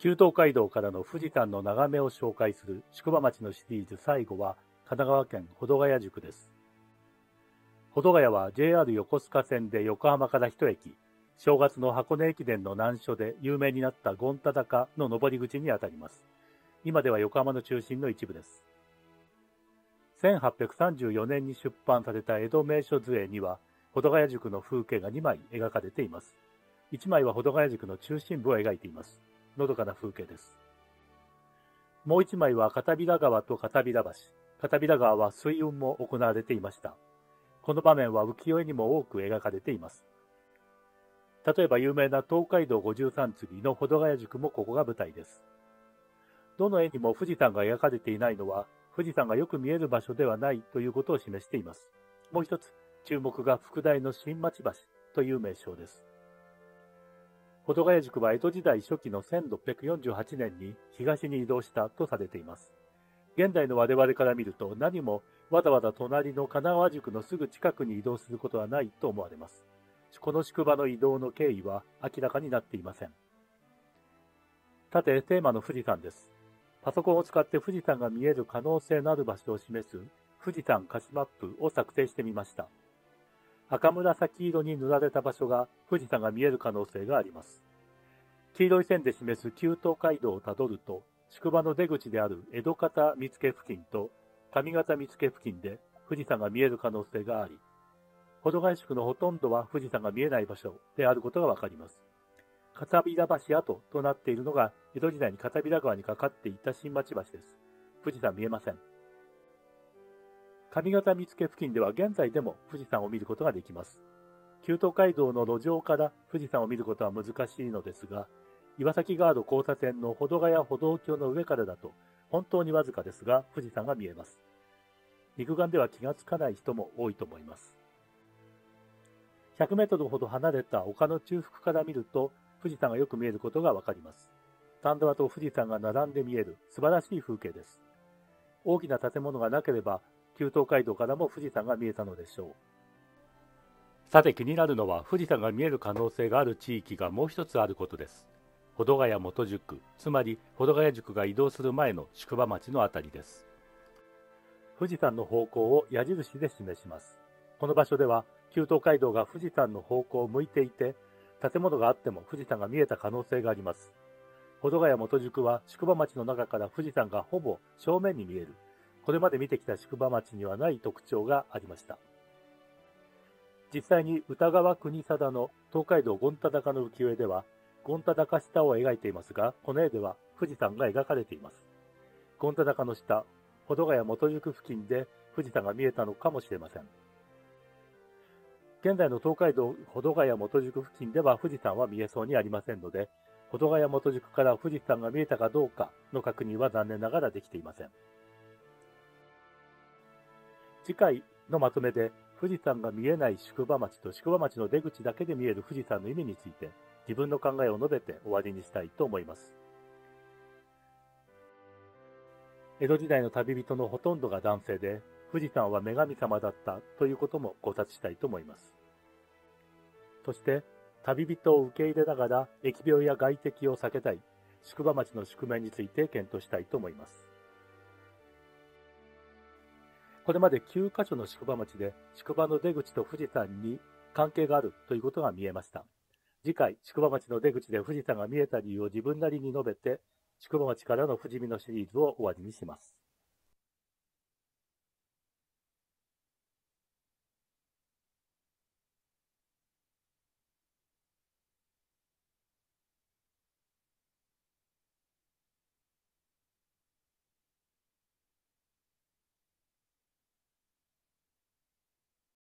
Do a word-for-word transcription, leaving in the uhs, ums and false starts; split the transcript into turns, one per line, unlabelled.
旧東海道からの富士山の眺めを紹介する宿場町のシリーズ最後は神奈川県保土ヶ谷宿です。保土ヶ谷は ジェイアール 横須賀線で横浜から一駅、正月の箱根駅伝の難所で有名になった権太坂の登り口にあたります。今では横浜の中心の一部です。せんはっぴゃくさんじゅうよねんに出版された江戸名所図会には、保土ヶ谷宿の風景がにまい描かれています。いちまいは保土ヶ谷宿の中心部を描いています。のどかな風景です。もういちまいは片平川と片平橋。片平川は水運も行われていました。この場面は浮世絵にも多く描かれています。例えば有名な東海道五十三次の保土ヶ谷宿もここが舞台です。どの絵にも富士山が描かれていないのは、富士山がよく見える場所ではないということを示しています。もう一つ、注目が副題の新町橋という名称です。保土ヶ谷宿は江戸時代初期のせんろっぴゃくよんじゅうはちねんに東に移動したとされています。現代の我々から見ると何もわざわざ隣の神奈川宿のすぐ近くに移動することはないと思われます。この宿場の移動の経緯は明らかになっていません。さて、テーマの富士山です。パソコンを使って富士山が見える可能性のある場所を示す富士山可視マップを作成してみました。赤紫色に塗られた場所が富士山が見える可能性があります。黄色い線で示す旧東海道をたどると、宿場の出口である江戸方見附付近と上方見附付近で富士山が見える可能性があり、保土ヶ谷宿のほとんどは富士山が見えない場所であることがわかります。片平橋跡となっているのが江戸時代に片平川にかかっていた新町橋です。富士山見えません。上方見附付近では現在でも富士山を見ることができます。旧東海道の路上から富士山を見ることは難しいのですが、岩崎ガード交差点の保土ヶ谷歩道橋の上からだと本当にわずかですが富士山が見えます。肉眼では気がつかない人も多いと思います。ひゃくメートルほど離れた丘の中腹から見ると富士山がよく見えることがわかります。丹沢と富士山が並んで見える素晴らしい風景です。大きな建物がなければ旧東海道からも富士山が見えたのでしょう。さて気になるのは富士山が見える可能性がある地域がもう一つあることです。保土ヶ谷元宿、つまり保土ヶ谷宿が移動する前の宿場町のあたりです。富士山の方向を矢印で示します。この場所では旧東海道が富士山の方向を向いていて、建物があっても富士山が見えた可能性があります。保土ヶ谷元宿は宿場町の中から富士山がほぼ正面に見える。これまで見てきた宿場町にはない特徴がありました。実際に歌川国貞の東海道権太坂の浮世絵では、権太坂下を描いていますが、この絵では富士山が描かれています。権太坂の下、保土ヶ谷元宿付近で富士山が見えたのかもしれません。現在の東海道保土ヶ谷元宿付近では富士山は見えそうにありませんので、保土ヶ谷元宿から富士山が見えたかどうかの確認は残念ながらできていません。次回のまとめで富士山が見えない宿場町と宿場町の出口だけで見える富士山の意味について自分の考えを述べて終わりにしたいと思います。江戸時代の旅人のほとんどが男性で、富士山は女神様だったということも考察したいと思います。そして旅人を受け入れながら疫病や外敵を避けたい宿場町の宿命について検討したいと思います。これまできゅうかしょの宿場町で宿場の出口と富士山に関係があるということが見えました。次回、宿場町の出口で富士山が見えた理由を自分なりに述べて、宿場町からの富士見のシリーズを終わりにします。